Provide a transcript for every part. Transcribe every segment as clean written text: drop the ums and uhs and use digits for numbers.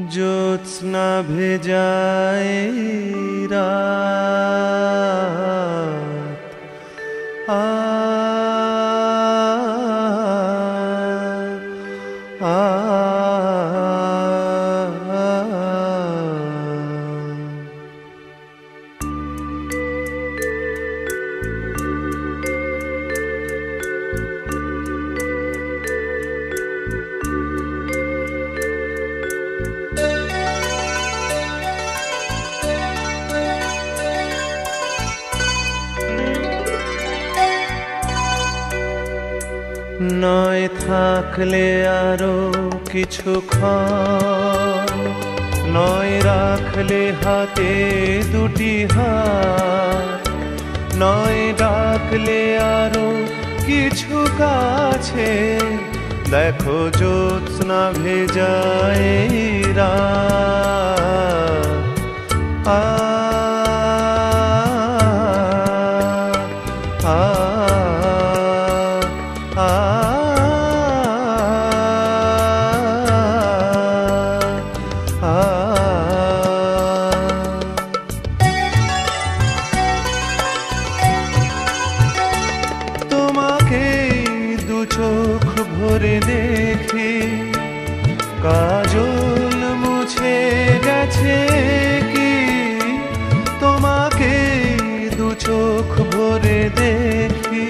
জ্যোৎস্না ভেজায় রাত আ আ নয় থাকলে আরো কিছুক্ষণ, নয় রাখলে হাতে দুটি হাত, নয় ডাকলে আরো কিছু কাছে, দেখো জ্যোৎস্না ভেজায় রাত আ চোখ ভরে দেখি কাজল মুছে গেছে কি, তোমাকে দু চোখ ভরে দেখি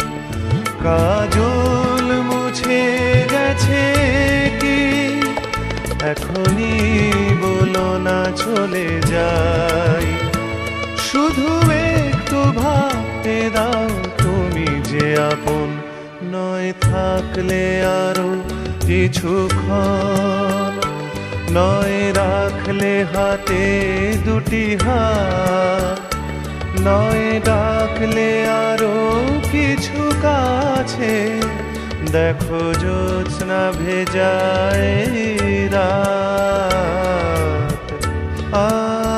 কাজল মুছে গেছে কি, এখনই বলো না চলে যাই, শুধু একটু ভাবতে দাও তুমি যে আপন, নয় থাকলে আরো কিছুক্ষণ, নয় রাখলে হাতে দুটি হাত, নয় ডাকলে আরো কিছু কাছে, দেখো জ্যোৎস্না ভেজায় রাত আ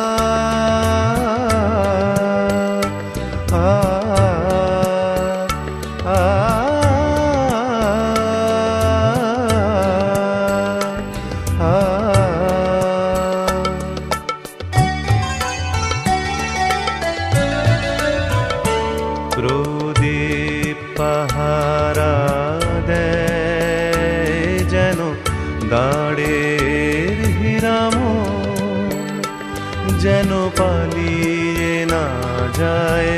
প্রদীপ পাহারা দেয় যেন দাঁড়ের হীরামন, যেন পালিয়ে না যায়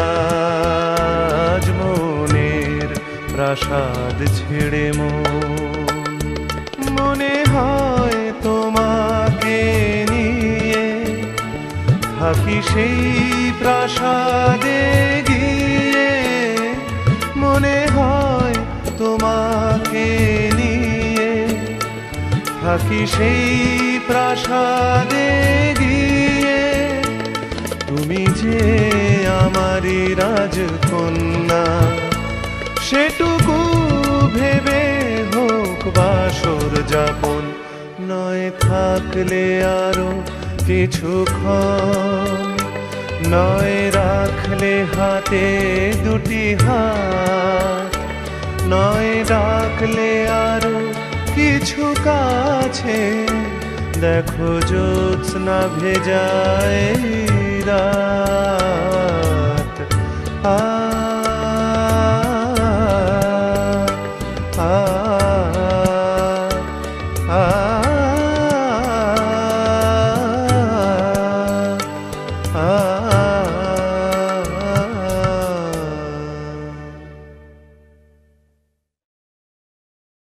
আজ মনের প্রাসাদ ছেড়ে মন, মনে হয় তোমাকে নিয়ে থাকি সেই প্রাসাদে গিয়ে, মনে হয় তোমাকে নিয়ে থাকি সেই প্রাসাদে গিয়ে, তুমি যে আমারই রাজকন্যা সেটুকু ভেবে হোক বাসর যাপন, নয় থাকলে আরো কিছুক্ষণ, নয় রাখলে হাতে দুটি হাত, নয় ডাকলে আরো কিছু কাছে, দেখো জ্যোৎস্না ভেজায়